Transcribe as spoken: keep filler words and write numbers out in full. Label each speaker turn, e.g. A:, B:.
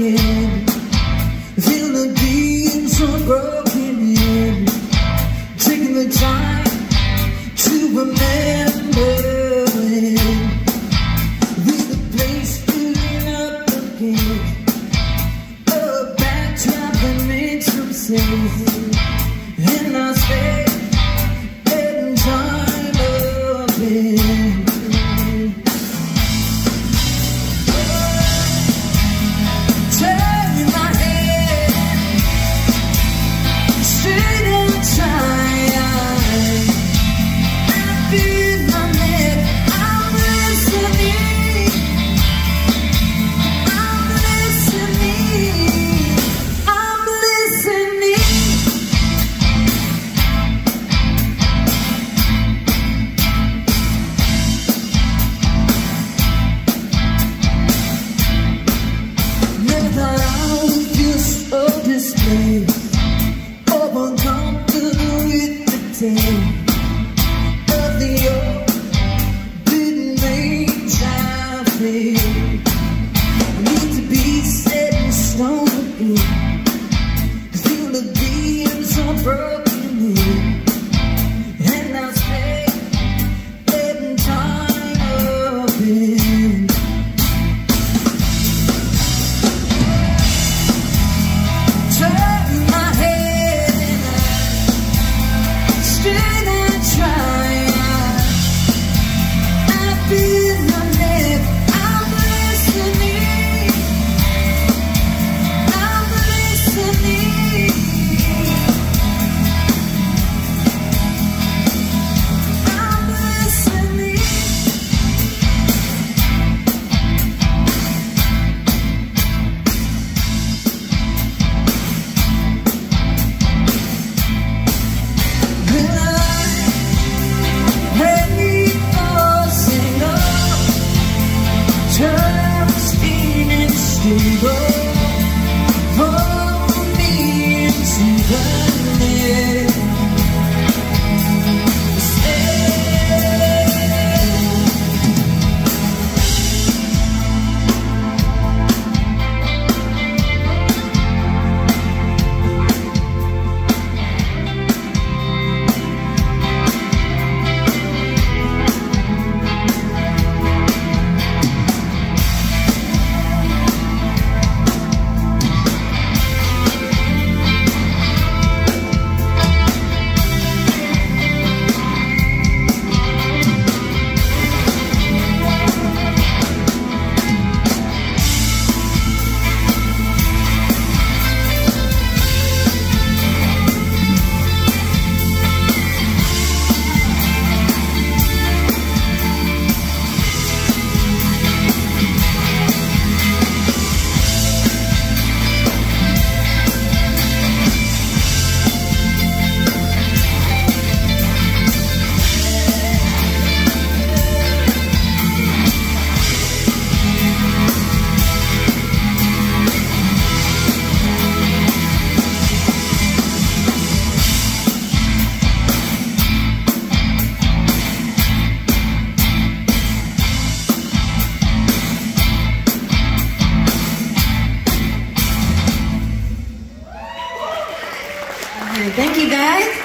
A: again. Feel the beats of broken in. Taking the time to remember when we're the place to lean up again. A backdrop that makes them safe. And I'll stay in time again. Uncomfortable with the tale of the old didn't make time feel. I need to be set in stone again. Feel the beams are broken in, and I'll stay letting time open. Turn my head straight and try. I feel my neck. I'm listening. I'm listening. I'm listening. Thank you, guys.